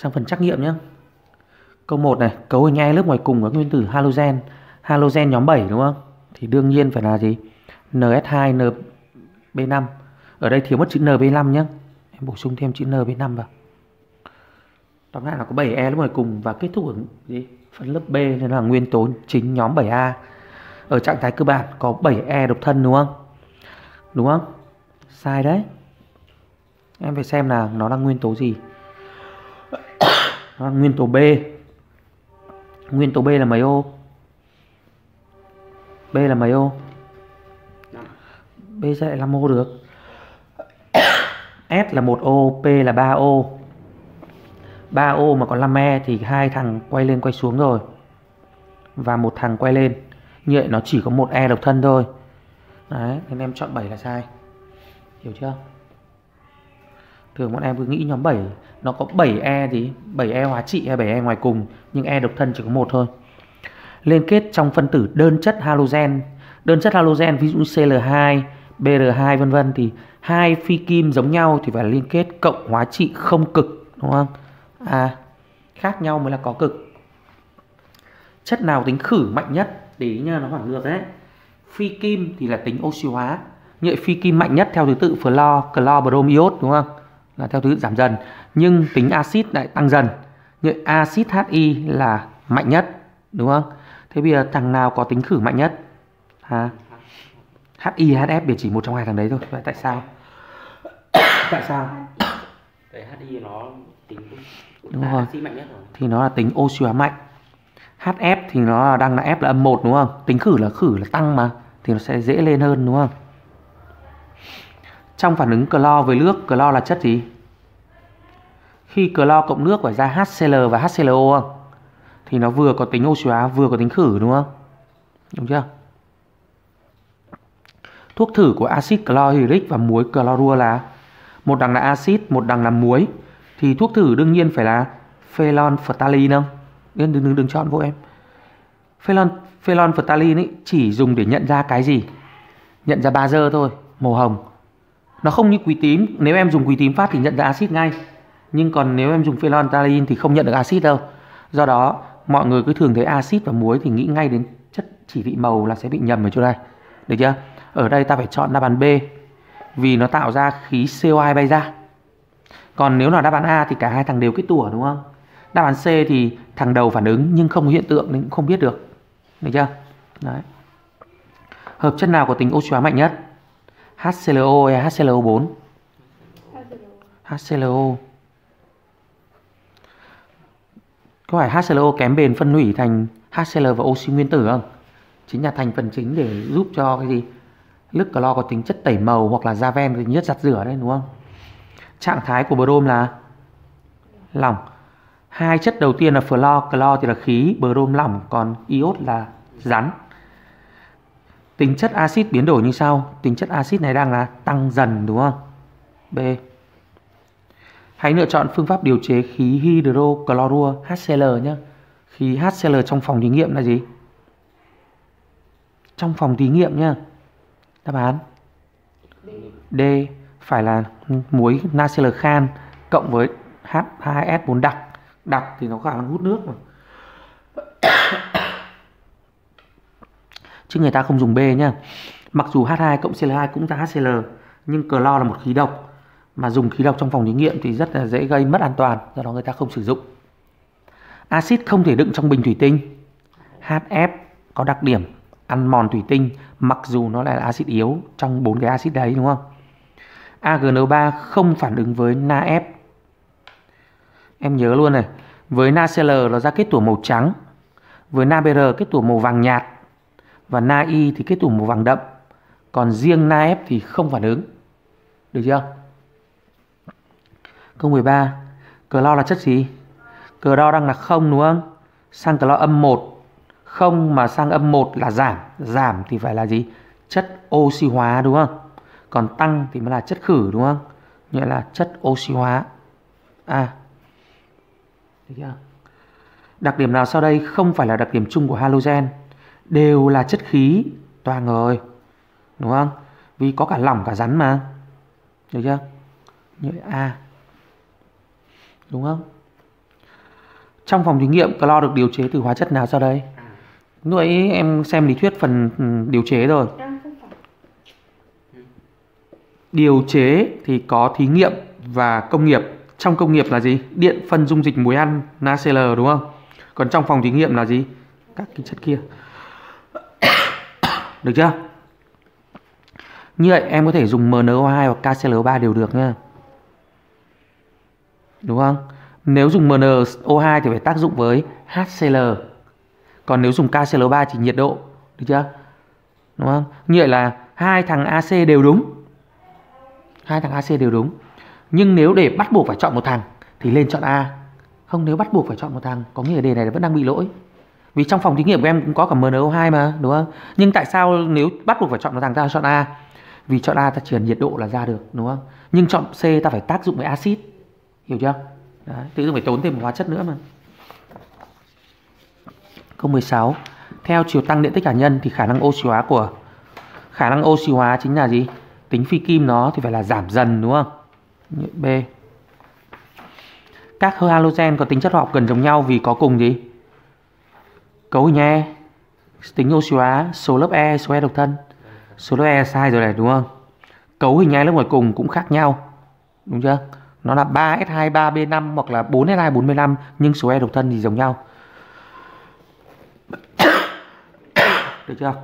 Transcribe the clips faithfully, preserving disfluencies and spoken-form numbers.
Sang phần trắc nghiệm nhé. Câu một này, cấu hình E lớp ngoài cùng có nguyên tử halogen. Halogen nhóm bảy đúng không? Thì đương nhiên phải là gì? en ét hai en bê năm. Ở đây thiếu mất chữ en bê năm nhé. Em bổ sung thêm chữ en bê năm vào. Tóm lại là có bảy E lớp ngoài cùng và kết thúc ở gì? Phần lớp B nên là nguyên tố chính nhóm bảy A. Ở trạng thái cơ bản có bảy E độc thân đúng không? Đúng không? Sai đấy. Em phải xem là nó là nguyên tố gì. Nó là nguyên tố B. Nguyên tố B là mấy ô? B là mấy ô? B sẽ lại năm ô được. S là một ô, P là ba ô. ba ô mà có năm E thì hai thằng quay lên quay xuống rồi. Và một thằng quay lên. Như vậy nó chỉ có một E độc thân thôi. Đấy, nên em chọn bảy là sai. Hiểu chưa? Thường bọn em cứ nghĩ nhóm bảy nó có bảy E gì? bảy E hóa trị hay bảy E ngoài cùng. Nhưng E độc thân chỉ có một thôi. Liên kết trong phân tử đơn chất halogen. Đơn chất halogen ví dụ xê lờ hai, bê rờ hai vân vân thì hai phi kim giống nhau thì phải liên kết cộng hóa trị không cực đúng không? À, khác nhau mới là có cực. Chất nào tính khử mạnh nhất? Để ý nha, nó phản ngược đấy. Phi kim thì là tính oxy hóa. Như vậy phi kim mạnh nhất theo thứ tự flo, clo, brom, iốt đúng không? Là theo thứ tự giảm dần. Nhưng tính axit lại tăng dần. Như vậy axit Hi là mạnh nhất đúng không? Thế bây giờ thằng nào có tính khử mạnh nhất? Hả? Hi, hát ép biệt chỉ một trong hai thằng đấy thôi. Vậy tại sao? Tại sao? Cái Hi nó tính đúng rồi. mạnh nhất rồi. Thì nó là tính oxy hóa mạnh. hát ép thì nó đang là F là âm một đúng không? Tính khử là khử là tăng mà. Thì nó sẽ dễ lên hơn đúng không? Trong phản ứng clo với nước, clo là chất gì? Khi clo cộng nước phải ra HCl và HClO không? Thì nó vừa có tính oxy hóa vừa có tính khử đúng không? Đúng chưa? Thuốc thử của axit chlorhydric và muối clorua là một đằng là axit, một đằng là muối. Thì thuốc thử đương nhiên phải là phenolphthalein không? Đừng, đừng, đừng chọn vô em. Phenol, phenolphthalein ấy chỉ dùng để nhận ra cái gì? Nhận ra bazơ thôi, màu hồng. Nó không như quý tím. Nếu em dùng quý tím phát thì nhận ra axit ngay. Nhưng còn nếu em dùng phenolphthalein thì không nhận được axit đâu. Do đó mọi người cứ thường thấy axit và muối thì nghĩ ngay đến chất chỉ vị màu là sẽ bị nhầm ở chỗ đây. Được chưa? Ở đây ta phải chọn đáp án B vì nó tạo ra khí xê o hai bay ra. Còn nếu là đáp án A thì cả hai thằng đều kết tủa đúng không? Đáp án C thì thằng đầu phản ứng nhưng không có hiện tượng nên cũng không biết được. Được chưa? Đấy. Hợp chất nào có tính oxy hóa mạnh nhất? HClO hay HClO bốn? HClO. Có phải HClO kém bền phân hủy thành HCl và oxy nguyên tử không? Chính là thành phần chính để giúp cho cái gì? Nước clo có tính chất tẩy màu hoặc là Javen thì nhất giặt rửa đấy đúng không? Trạng thái của brom là lỏng. Hai chất đầu tiên là flo, clo thì là khí, brom lỏng, còn iốt là rắn. Tính chất axit biến đổi như sau. Tính chất axit này đang là tăng dần đúng không? B. Hãy lựa chọn phương pháp điều chế khí hydrochlorua HCl nhé. Khí HCl trong phòng thí nghiệm là gì? Trong phòng thí nghiệm nhé. Đáp án D. Phải là muối nacl khan cộng với H hai S bốn đặc. Đặc thì nó khả năng hút nước mà. Chứ người ta không dùng B nhá. Mặc dù H hai cộng Cl hai cũng ra HCl, nhưng clo là một khí độc. Mà dùng khí độc trong phòng thí nghiệm thì rất là dễ gây mất an toàn. Do đó người ta không sử dụng. Axit không thể đựng trong bình thủy tinh. hát ép có đặc điểm ăn mòn thủy tinh, mặc dù nó lại là axit yếu trong bốn cái axit đấy đúng không? a giê en ba không phản ứng với NaF. Em nhớ luôn này. Với NaCl nó ra kết tủa màu trắng. Với NaBr kết tủa màu vàng nhạt. Và Na-I thì kết tủa màu vàng đậm. Còn riêng NaF thì không phản ứng. Được chưa? Câu mười ba. Clo là chất gì? Clo đang là không đúng không? Sang clo âm một. Không mà sang âm một là giảm. Giảm thì phải là gì? Chất oxy hóa đúng không? Còn tăng thì mới là chất khử đúng không? Như là chất oxy hóa. À. Được chưa? Đặc điểm nào sau đây không phải là đặc điểm chung của halogen? Đều là chất khí. Toàn rồi. Đúng không? Vì có cả lỏng cả rắn mà. Được chưa? Như A. Đúng không? Trong phòng thí nghiệm clo được điều chế từ hóa chất nào sau đây? À, Lúc ấy em xem lý thuyết phần ừ, điều chế rồi. Đang không phải. Điều chế thì có thí nghiệm và công nghiệp. Trong công nghiệp là gì? Điện, phân, dung dịch, muối ăn, NaCl đúng không? Còn trong phòng thí nghiệm là gì? Các cái chất kia. Được chưa? Như vậy em có thể dùng em en o hai hoặc ca xê lờ o ba đều được nha. Đúng không? Nếu dùng em en o hai thì phải tác dụng với hát xê lờ. Còn nếu dùng ca xê lờ o ba chỉ nhiệt độ. Được chưa? Đúng không? Như vậy là hai thằng a xê đều đúng. Hai thằng a xê đều đúng. Nhưng nếu để bắt buộc phải chọn một thằng thì lên chọn A. Không, nếu bắt buộc phải chọn một thằng có nghĩa là đề này vẫn đang bị lỗi. Vì trong phòng thí nghiệm của em cũng có cả em en o hai mà, đúng không? Nhưng tại sao nếu bắt buộc phải chọn một thằng ta chọn A? Vì chọn A ta chỉ cần nhiệt độ là ra được, đúng không? Nhưng chọn C ta phải tác dụng với axit. Hiểu chưa? Đấy, tự dưng phải tốn thêm một hóa chất nữa mà. Câu mười sáu. Theo chiều tăng điện tích hạt nhân thì khả năng oxy hóa của khả năng oxy hóa chính là gì? Tính phi kim nó thì phải là giảm dần, đúng không? B. Các halogen có tính chất hóa học gần giống nhau vì có cùng gì? Cấu hình E, tính oxy hóa, số lớp E, số E độc thân. Số lớp E sai rồi này, đúng không? Cấu hình E lớp ngoài cùng cũng khác nhau, đúng chưa? Nó là ba S hai ba B năm hoặc là bốn S hai bốn B năm, nhưng số E độc thân thì giống nhau. Được chưa?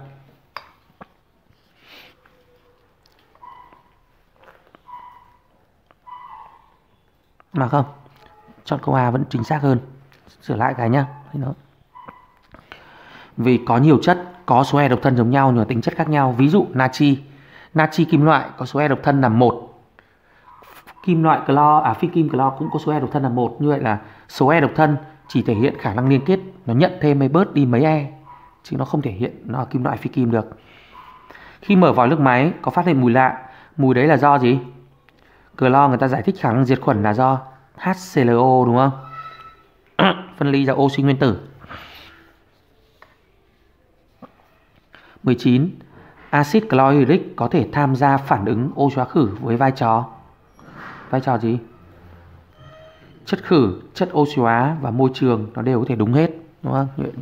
Mà không, chọn câu A vẫn chính xác hơn. Sửa lại cái nhá. Vì có nhiều chất có số E độc thân giống nhau nhưng tính chất khác nhau. Ví dụ natri, natri kim loại có số E độc thân là một. Kim loại clo, à phi kim clo cũng có số E độc thân là một. Như vậy là số E độc thân chỉ thể hiện khả năng liên kết, nó nhận thêm hay bớt đi mấy E, chứ nó không thể hiện nó là kim loại phi kim được. Khi mở vòi nước máy có phát hiện mùi lạ. Mùi đấy là do gì? Clo người ta giải thích khả năng diệt khuẩn là do hát xê lờ o, đúng không? Phân ly ra oxy nguyên tử. mười chín. Axit chlorhydric có thể tham gia phản ứng oxy hóa khử với vai trò vai trò gì? Chất khử, chất oxy hóa và môi trường nó đều có thể đúng hết, đúng không? D.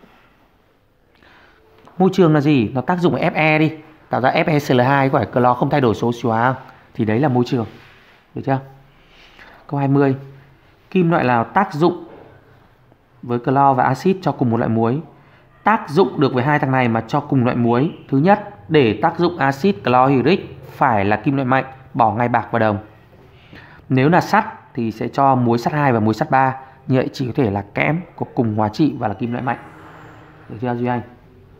Môi trường là gì? Nó tác dụng với Fe đi, tạo ra FeCl hai, có phải clo không thay đổi số oxy hóa không? Thì đấy là môi trường. Được chưa? Câu hai mươi. Kim loại nào tác dụng với clo và axit cho cùng một loại muối? Tác dụng được với hai thằng này mà cho cùng loại muối. Thứ nhất, để tác dụng axit chlorhydric phải là kim loại mạnh, bỏ ngay bạc và đồng. Nếu là sắt thì sẽ cho muối sắt hai và muối sắt ba. Như vậy chỉ có thể là kẽm có cùng hóa trị và là kim loại mạnh. Được chưa Duy Anh?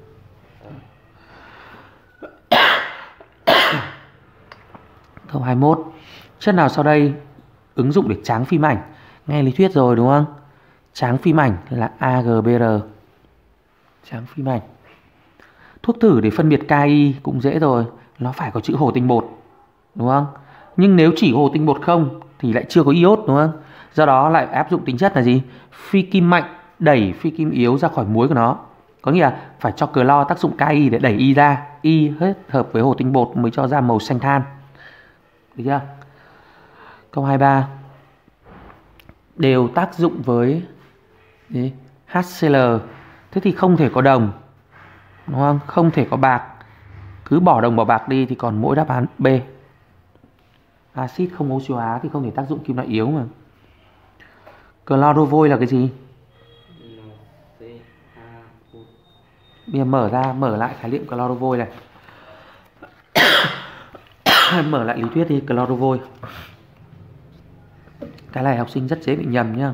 Câu hai mươi mốt. Chất nào sau đây ứng dụng để tráng phim ảnh? Nghe lý thuyết rồi đúng không? Tráng phim ảnh là a giê bê rờ. Tráng phim ảnh. Thuốc thử để phân biệt ca i cũng dễ rồi, nó phải có chữ hồ tinh bột, đúng không? Nhưng nếu chỉ hồ tinh bột không thì lại chưa có iốt, đúng không? Do đó lại áp dụng tính chất là gì? Phi kim mạnh đẩy phi kim yếu ra khỏi muối của nó. Có nghĩa là phải cho clo tác dụng ca i để đẩy i ra, i hết hợp với hồ tinh bột mới cho ra màu xanh than. Được chưa? Câu hai mươi ba. Đều tác dụng với gì? hát xê lờ. Thế thì không thể có đồng, đúng không? Không thể có bạc. Cứ bỏ đồng bỏ bạc đi thì còn mỗi đáp án B. Axit không oxy hóa thì không thể tác dụng kim loại yếu mà. Chlorovoy là cái gì? Bây giờ mở ra, mở lại khái niệm chlorovoy này. Mở lại lý thuyết đi, chlorovoy. Cái này học sinh rất dễ bị nhầm nhá.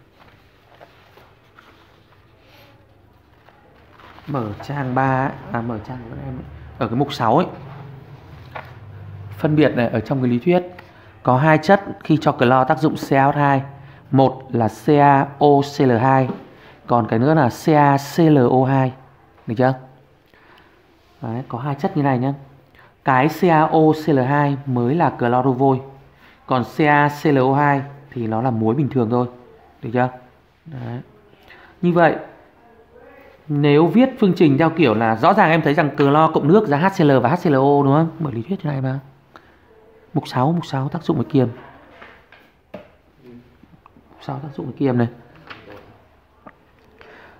Mở trang ba, à mở trang của em ấy. Ở cái mục sáu ấy. Phân biệt này, ở trong cái lý thuyết có hai chất khi cho clo tác dụng xê a o hai. Một là xê a o xê lờ hai, còn cái nữa là xê a xê lờ o hai. Được chưa? Đấy, có hai chất như này nhá. Cái xê a o xê lờ hai mới là chlorovoy, còn xê a xê lờ o hai thì nó là muối bình thường thôi. Được chưa? Đấy. Như vậy nếu viết phương trình theo kiểu là rõ ràng em thấy rằng clo cộng nước ra hát xê lờ và hát xê lờ o, đúng không? Bởi lý thuyết thế này mà. Mục sáu, mục sáu tác dụng với kiềm. Mục sáu tác dụng với kiềm này.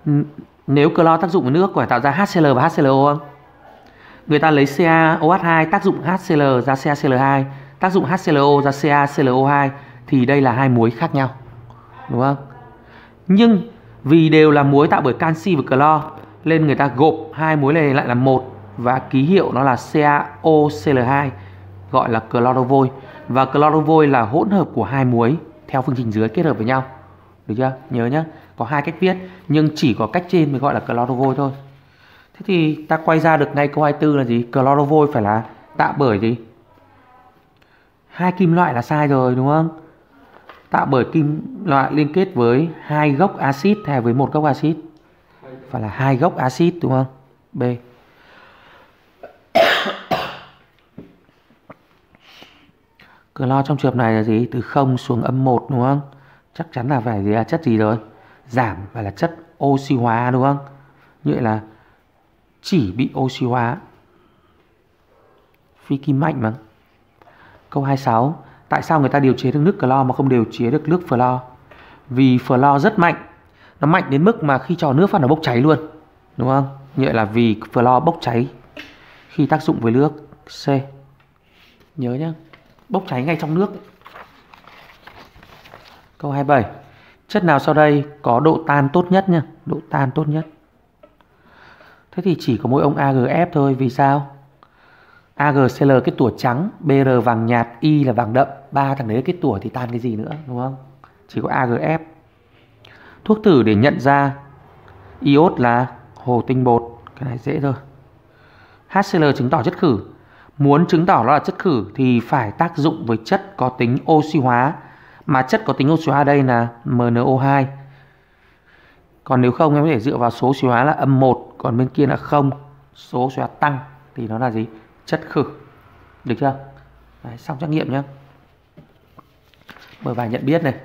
Nếu clo tác dụng với nước có phải tạo ra HCl và HClO không? Người ta lấy CaOH hai tác dụng HCl ra CaCl hai, tác dụng HClO ra CaClO hai, thì đây là hai muối khác nhau, đúng không? Nhưng vì đều là muối tạo bởi canxi và clo nên người ta gộp hai muối này lại là một và ký hiệu nó là CaOCl hai, gọi là chlorovoid. Và chlorovoid là hỗn hợp của hai muối theo phương trình dưới kết hợp với nhau. Được chưa? Nhớ nhé, có hai cách viết nhưng chỉ có cách trên mới gọi là chlorovoid thôi. Thế thì ta quay ra được ngay câu hai mươi tư là gì? Chlorovoid phải là tạo bởi gì? Hai kim loại là sai rồi, đúng không? Tạo bởi kim loại liên kết với hai gốc axit hay với một gốc axit? Phải là hai gốc axit, đúng không? B. Clo trong trường hợp này là gì? Từ không xuống âm một, đúng không? Chắc chắn là phải là chất gì rồi? Giảm, phải là chất oxy hóa, đúng không? Như vậy là chỉ bị oxy hóa. Phi kim mạnh mà. Câu hai mươi sáu. Tại sao người ta điều chế được nước clo mà không điều chế được nước phlo? Vì phlo rất mạnh. Nó mạnh đến mức mà khi cho nước vào nó bốc cháy luôn, đúng không? Như vậy là vì phlo bốc cháy khi tác dụng với nước. C. Nhớ nhá, bốc cháy ngay trong nước. Câu hai mươi bảy. Chất nào sau đây có độ tan tốt nhất nhá? Độ tan tốt nhất. Thế thì chỉ có mỗi ông a giê ép thôi. Vì sao? AgCl kết tủa trắng, Br vàng nhạt, Y là vàng đậm. Ba thằng đấy kết tủa thì tan cái gì nữa, đúng không? Chỉ có a giê ép. Thuốc thử để nhận ra iốt là hồ tinh bột. Cái này dễ thôi. HCl chứng tỏ chất khử. Muốn chứng tỏ nó là chất khử thì phải tác dụng với chất có tính oxy hóa. Mà chất có tính oxy hóa đây là em en o hai. Còn nếu không em có thể dựa vào số oxy hóa là âm một, còn bên kia là không, số oxy hóa tăng thì nó là gì? Chất khử. Được chưa? Đấy, xong trắc nghiệm nhé. Mở bài nhận biết này.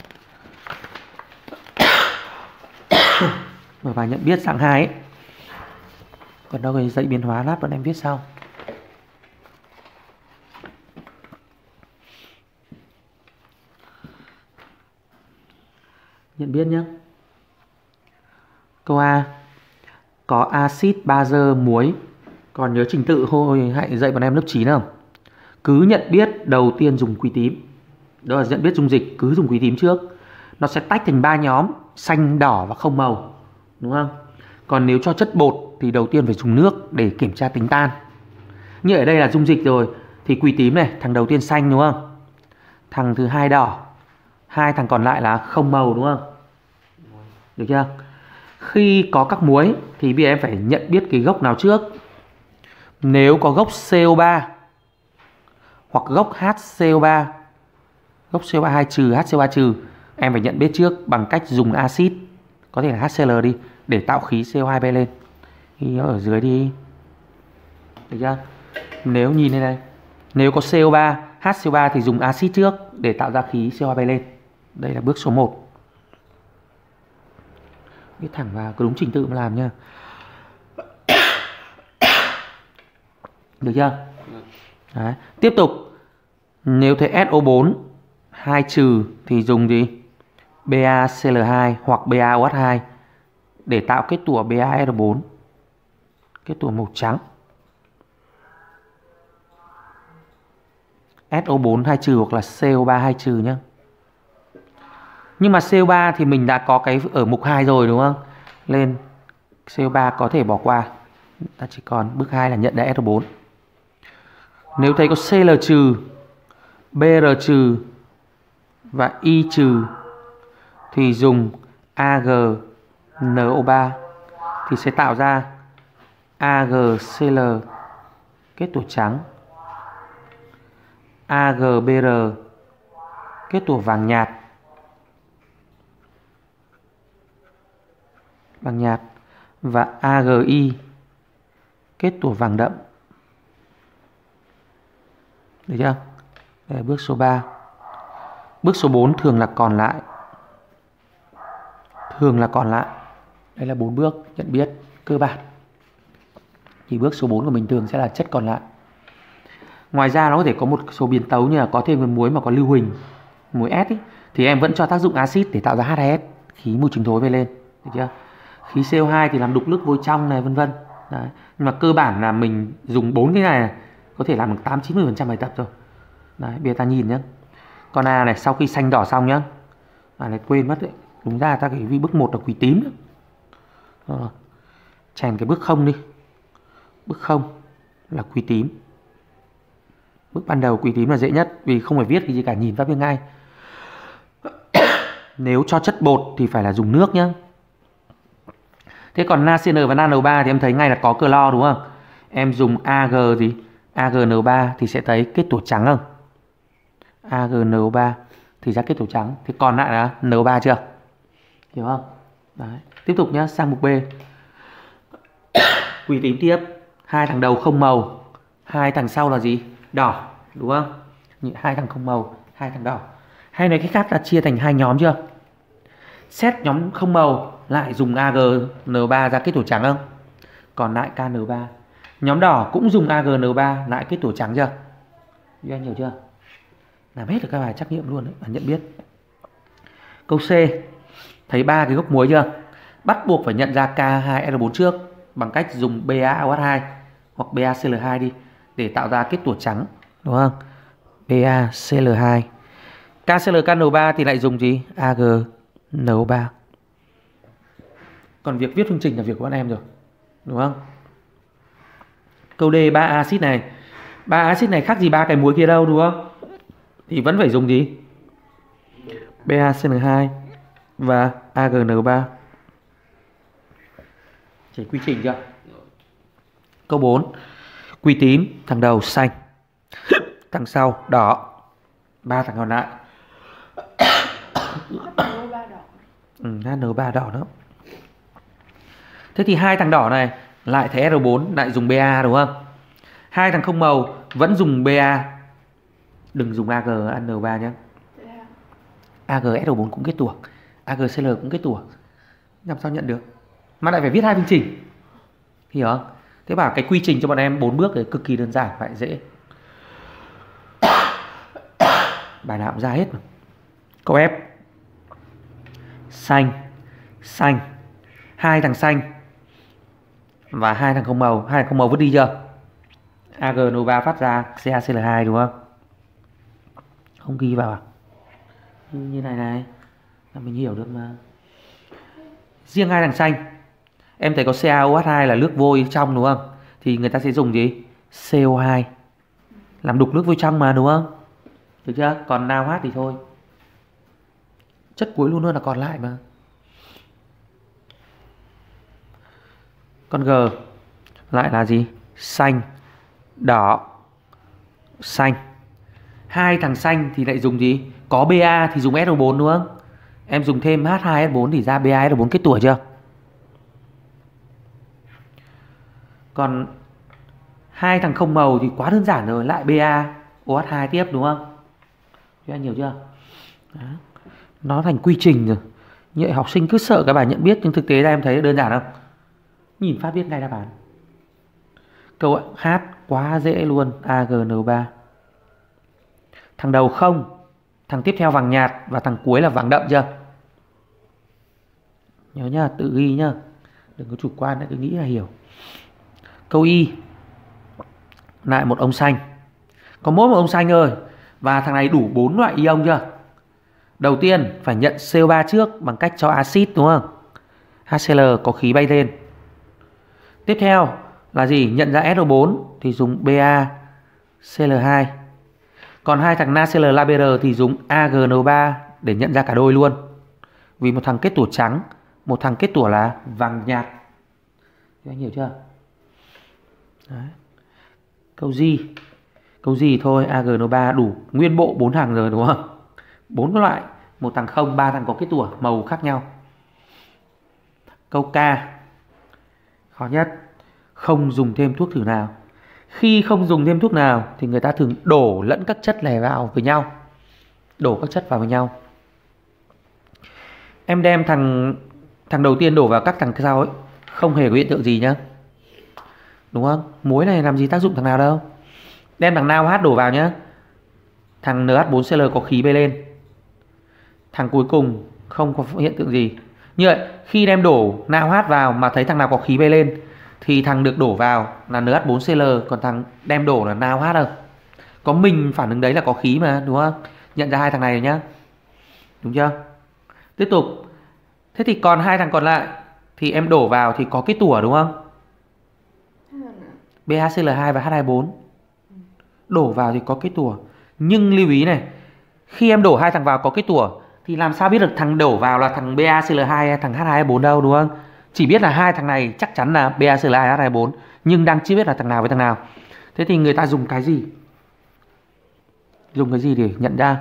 Mở bài nhận biết dạng hai ấy. Còn đâu cái dãy biến hóa lát bọn em viết sau. Nhận biết nhé. Câu A. Có axit, bazơ, muối. Còn nhớ trình tự hồi hãy dạy bọn em lớp chín không? Cứ nhận biết đầu tiên dùng quý tím. Đó là nhận biết dung dịch, cứ dùng quý tím trước. Nó sẽ tách thành ba nhóm, xanh, đỏ và không màu, đúng không? Còn nếu cho chất bột thì đầu tiên phải dùng nước để kiểm tra tính tan. Như ở đây là dung dịch rồi thì quý tím này, thằng đầu tiên xanh, đúng không? Thằng thứ hai đỏ, hai thằng còn lại là không màu, đúng không? Được chưa? Khi có các muối thì bây giờ em phải nhận biết cái gốc nào trước. Nếu có gốc xê o ba hoặc gốc hát xê o ba, gốc xê o ba hai trừ, hát xê o ba trừ, em phải nhận biết trước bằng cách dùng axit, có thể là HCl đi, để tạo khí xê o hai bay lên. Thì nó ở dưới đi. Được chưa? Nếu nhìn đây này, nếu có xê o ba, hát xê o ba thì dùng axit trước để tạo ra khí xê o hai bay lên. Đây là bước số một. Viết thẳng vào, cứ đúng trình tự mà làm nha. Được chưa? Đấy. Tiếp tục. Nếu thấy ét o bốn hai trừ thì dùng gì? BaCl hai hoặc BaOH hai để tạo kết tủa BaS O bốn, kết tủa màu trắng. ét o bốn hai trừ hoặc là xê o ba hai trừ nhé. Nhưng mà xê o ba thì mình đã có cái ở mục hai rồi, đúng không? Lên xê o ba có thể bỏ qua. Ta chỉ còn bước hai là nhận ra ét o bốn. Nếu thấy có Cl trừ, Br trừ và Y trừ thì dùng AgNO ba thì sẽ tạo ra AgCl kết tủa trắng, AgBr kết tủa vàng nhạt, vàng nhạt và AgI kết tủa vàng đậm. Được chưa? Đây là bước số ba. Bước số bốn thường là còn lại. Thường là còn lại. Đây là bốn bước nhận biết cơ bản. Thì bước số bốn của mình thường sẽ là chất còn lại. Ngoài ra nó có thể có một số biến tấu như là có thêm cái muối mà có lưu huỳnh, muối S ý, thì em vẫn cho tác dụng axit để tạo ra hát hai ét, khí mùi trứng thối về lên. Được chưa? Khí xê o hai thì làm đục nước vôi trong này vân vân. Đấy. Nhưng mà cơ bản là mình dùng bốn cái này, này có thể làm được tám chín mươi phần trăm bài tập rồi. Đấy, bây giờ ta nhìn nhé. Con A này sau khi xanh đỏ xong nhá. À này quên mất đấy. Đúng ra ta phải bước một là quỳ tím nữa. Rồi. Chèn cái bước không đi. Bước không là quỳ tím. Bước ban đầu quỳ tím là dễ nhất vì không phải viết cái gì cả, nhìn phát biết ngay. Nếu cho chất bột thì phải là dùng nước nhá. Thế còn NaCN và NaN O ba thì em thấy ngay là có clo đúng không? Em dùng a giê gì? a giê en o ba thì sẽ thấy kết tủa trắng không? a giê en o ba thì ra kết tủa trắng. Thì còn lại là en o ba chưa? Hiểu không? Đấy. Tiếp tục nhá, sang mục B. Quỳ tím tiếp. Hai thằng đầu không màu, hai thằng sau là gì? Đỏ, đúng không? Hai thằng không màu, hai thằng đỏ. Hay nói cách khác là chia thành hai nhóm chưa? Xét nhóm không màu lại dùng a giê en o ba ra kết tủa trắng không? Còn lại ca en ba. Nhóm đỏ cũng dùng a giê en o ba lại kết tủa trắng chưa? Như anh hiểu chưa? Làm hết được các bài trắc nghiệm luôn đấy, và nhận biết. Câu C. Thấy ba cái gốc muối chưa? Bắt buộc phải nhận ra K hai R bốn trước bằng cách dùng BaOH hai hoặc BaCl hai đi để tạo ra kết tủa trắng, đúng không? BaCl hai. KCl ca en ba thì lại dùng gì? a giê en o ba. Còn việc viết phương trình là việc của bạn em rồi, đúng không? Câu D, ba axit này. Ba axit này khác gì ba cái muối kia đâu, đúng không? Thì vẫn phải dùng gì? BaCl hai và a giê en o ba. Chỉ quy trình chưa? Câu bốn. Quỳ tím, thằng đầu xanh, thằng sau đỏ, ba thằng còn lại. Ừ, en ba đỏ nữa. Thế thì hai thằng đỏ này lại thấy R bốn lại dùng Ba đúng không? Hai thằng không màu vẫn dùng Ba. Đừng dùng a giê en ba nhé. a giê S O bốn cũng kết tủa, a giê Cl cũng kết tủa. Làm sao nhận được? Mà lại phải viết hai phương trình. Hiểu không? Thế bảo cái quy trình cho bọn em bốn bước thì cực kỳ đơn giản, phải dễ. Bài nào cũng ra hết mà. Câu F. Xanh, xanh, hai thằng xanh và hai thằng không màu. Hai thằng không màu vứt đi chưa? a giê en ba phát ra CaCl hai đúng không? Không ghi vào à? Như này này là mình hiểu được mà. Riêng hai thằng xanh em thấy có CaOH hai là nước vôi trong đúng không? Thì người ta sẽ dùng gì? xê o hai làm đục nước vôi trong mà đúng không? Được chưa? Còn NaOH thì thôi. Chất cuối luôn luôn là còn lại mà. Con G lại là gì? Xanh, đỏ, xanh. Hai thằng xanh thì lại dùng gì? Có Ba thì dùng S O bốn đúng không? Em dùng thêm H hai S bốn thì ra Ba S O bốn kết tủa chưa? Còn hai thằng không màu thì quá đơn giản rồi, lại BaOH hai tiếp đúng không? Các anh hiểu chưa? Đó. Nó thành quy trình rồi. Như vậy học sinh cứ sợ các bài nhận biết, nhưng thực tế ra em thấy đơn giản không? Nhìn phát biết ngay đáp án. Câu H quá dễ luôn, a giê en ba. Thằng đầu không, thằng tiếp theo vàng nhạt và thằng cuối là vàng đậm chưa? Nhớ nhá, tự ghi nhá. Đừng có chủ quan, cứ nghĩ là hiểu. Câu Y. Lại một ông xanh. Có mỗi một ông xanh thôi. Và thằng này đủ bốn loại ion chưa? Đầu tiên phải nhận C O ba trước bằng cách cho axit đúng không? HCl có khí bay lên. Tiếp theo là gì? Nhận ra S O bốn thì dùng BaCl hai. Còn hai thằng NaCl LaBr thì dùng a giê en ba để nhận ra cả đôi luôn. Vì một thằng kết tủa trắng, một thằng kết tủa là vàng nhạt. Các anh hiểu chưa? Đấy. Câu G. Câu G thôi, a giê en ba đủ nguyên bộ bốn thằng rồi đúng không? bốn loại, một thằng không, ba thằng có kết tủa màu khác nhau. Câu K. Khó nhất. Không dùng thêm thuốc thử nào. Khi không dùng thêm thuốc nào thì người ta thường đổ lẫn các chất này vào với nhau. Đổ các chất vào với nhau. Em đem thằng thằng đầu tiên đổ vào các thằng sau ấy, không hề có hiện tượng gì nhá. Đúng không? Muối này làm gì tác dụng thằng nào đâu. Đem thằng NaOH đổ vào nhá. Thằng en hát bốn Cl có khí bay lên. Thằng cuối cùng không có hiện tượng gì. Như vậy khi đem đổ NaOH vào mà thấy thằng nào có khí bay lên thì thằng được đổ vào là N H bốn C L, còn thằng đem đổ là NaOH đâu. Có mình phản ứng đấy là có khí mà, đúng không? Nhận ra hai thằng này rồi nhá. Đúng chưa? Tiếp tục. Thế thì còn hai thằng còn lại thì em đổ vào thì có kết tủa đúng không? B H C L hai và H hai bốn. Đổ vào thì có kết tủa. Nhưng lưu ý này, khi em đổ hai thằng vào có kết tủa thì làm sao biết được thằng đổ vào là thằng B A C L hai hay thằng H hai bốn đâu, đúng không? Chỉ biết là hai thằng này chắc chắn là B A C L hai H hai bốn, nhưng đang chưa biết là thằng nào với thằng nào. Thế thì người ta dùng cái gì? Dùng cái gì để nhận ra?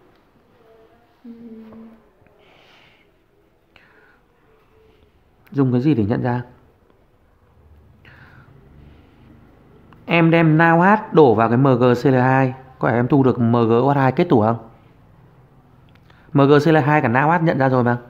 Dùng cái gì để nhận ra? Em đem NaOH đổ vào cái M G C L hai, có phải em thu được M G O H hai kết tủa không? M G C L hai cả NaOH nhận ra rồi mà,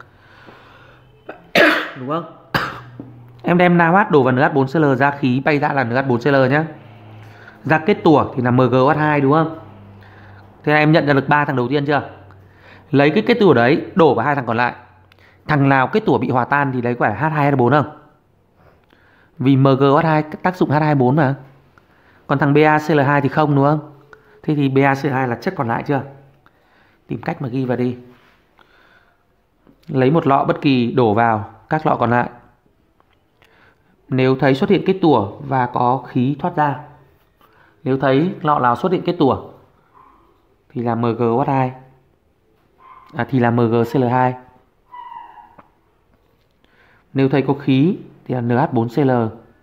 đúng không? Em đem NaOH đổ vào N H bốn C L, ra khí bay ra là N H bốn C L nhé. Ra kết tủa thì là M G O H hai, đúng không? Thế em nhận ra được ba thằng đầu tiên chưa? Lấy cái kết tủa đấy đổ vào hai thằng còn lại. Thằng nào kết tủa bị hòa tan thì đấy có phải H hai H bốn không? Vì M G O H hai tác dụng H hai bốn mà. Còn thằng B A C L hai thì không, đúng không? Thế thì B A C L hai là chất còn lại chưa? Tìm cách mà ghi vào đi. Lấy một lọ bất kỳ đổ vào các lọ còn lại. Nếu thấy xuất hiện kết tủa và có khí thoát ra, nếu thấy lọ nào xuất hiện kết tủa thì là M G O H hai, à, thì là M G C L hai. Nếu thấy có khí thì là N H bốn C L.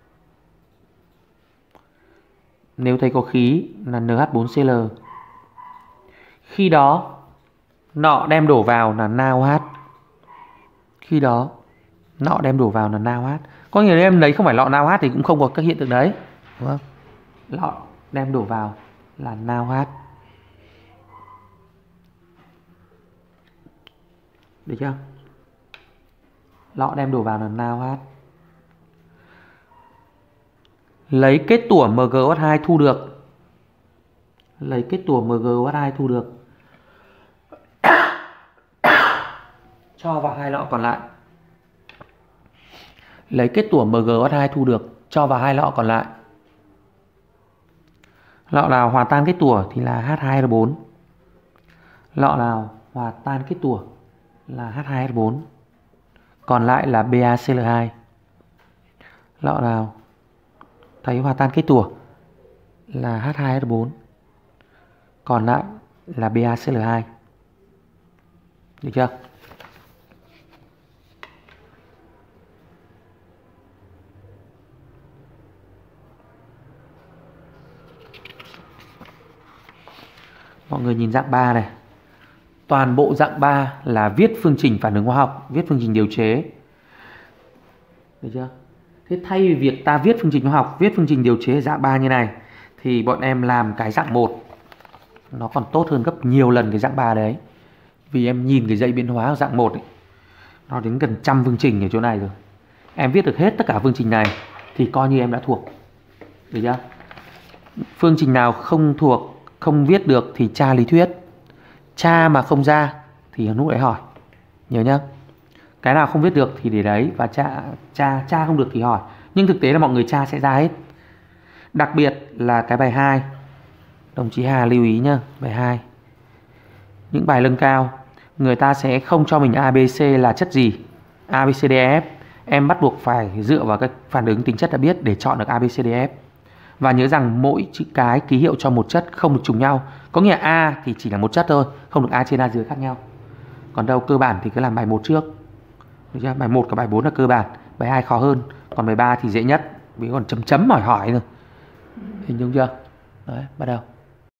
Nếu thấy có khí là N H bốn C L. Khi đó nọ đem đổ vào là NaOH. Khi đó nọ đem đổ vào là NaOH. Có nghĩa là em lấy không phải lọ NaOH thì cũng không có các hiện tượng đấy, đúng không? Lọ đem đổ vào là NaOH. Được chưa? Lọ đem đổ vào là NaOH. Lấy kết tủa M G O H hai thu được. Lấy kết tủa M G O H hai thu được, cho vào hai lọ còn lại. Lấy kết tủa M G O H hai thu được, cho vào hai lọ còn lại. Lọ nào hòa tan kết tủa thì là H hai H bốn. Lọ nào hòa tan kết tủa là H hai H bốn. Còn lại là B A C L hai. Lọ nào thấy hòa tan kết tủa là H hai H bốn. Còn lại là B A C L hai. Được chưa? Mọi người nhìn dạng ba này. Toàn bộ dạng ba là viết phương trình phản ứng hóa học, viết phương trình điều chế. Được chưa? Thế thay vì việc ta viết phương trình hóa học, viết phương trình điều chế dạng ba như này, thì bọn em làm cái dạng một. Nó còn tốt hơn gấp nhiều lần cái dạng ba đấy. Vì em nhìn cái dãy biến hóa ở dạng một ấy, nó đến gần trăm phương trình ở chỗ này rồi. Em viết được hết tất cả phương trình này thì coi như em đã thuộc. Được chưa? Phương trình nào không thuộc, không viết được thì tra lý thuyết. Tra mà không ra thì lúc đấy hỏi. Nhớ nhá. Cái nào không viết được thì để đấy, và tra, tra, tra không được thì hỏi. Nhưng thực tế là mọi người tra sẽ ra hết. Đặc biệt là cái bài hai. Đồng chí Hà lưu ý nhá. Bài hai. Những bài nâng cao, người ta sẽ không cho mình A B C là chất gì, A B C D E F. Em bắt buộc phải dựa vào các phản ứng tính chất đã biết để chọn được A B C D E F. Và nhớ rằng mỗi chữ cái ký hiệu cho một chất không được trùng nhau. Có nghĩa là A thì chỉ là một chất thôi, không được A trên A dưới khác nhau. Còn đâu cơ bản thì cứ làm bài một trước. Được chưa? Bài một và bài bốn là cơ bản, bài hai khó hơn, còn bài ba thì dễ nhất, vì còn chấm chấm hỏi hỏi rồi. Hình dung chưa? Đấy, bắt đầu.